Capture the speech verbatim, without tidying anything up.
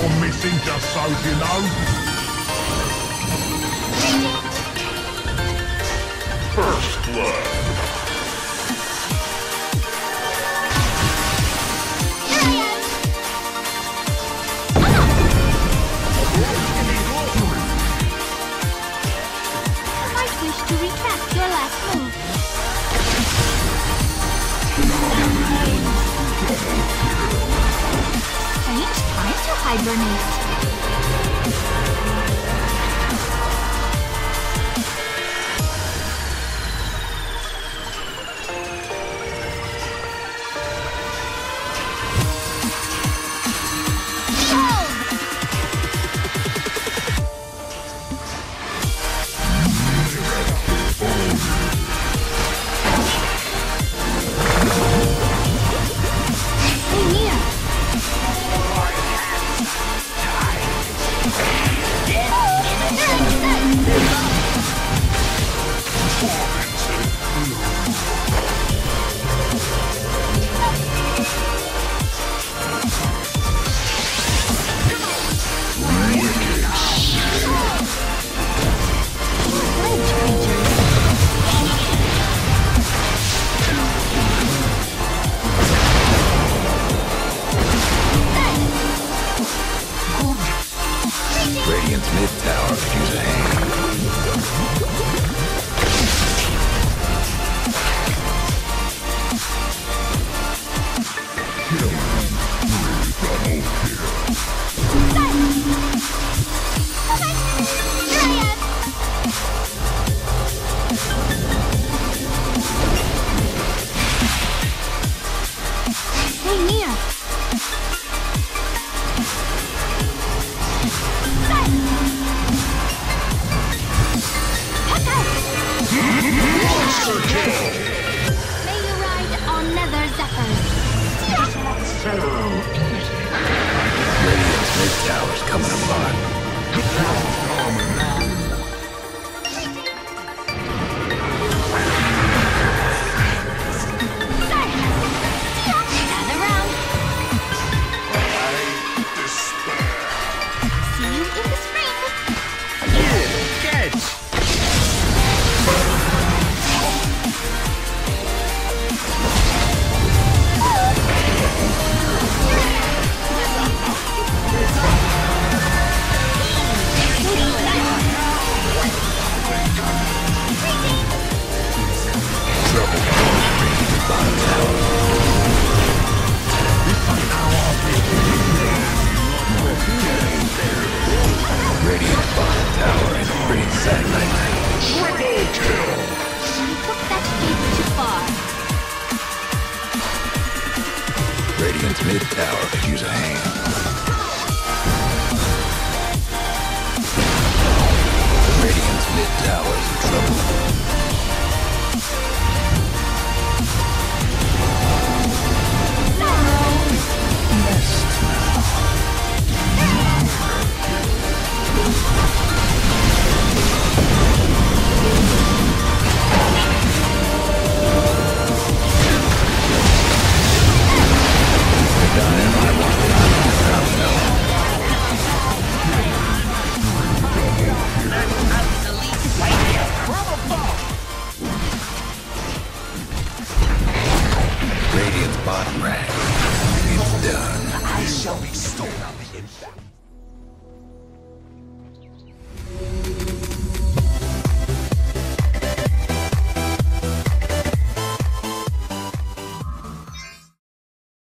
you're missing, just so you know. First blood. To recap your last move. Strange time to hibernate. Radiant's mid tower could use a hand. Stay near. Monster kill! May you ride on nether zephyrs. So Radiant's mid tower's coming apart. Gather round. I despair. See you in the spring. Catch! Radiant's bottom tower is pretty sad right now. Triple kill! You took that bait too far. Radiant's mid tower could use a hand. Radiant's mid tower's in trouble. Radiant's bottom rank. It's done. I shall be stolen on the impact.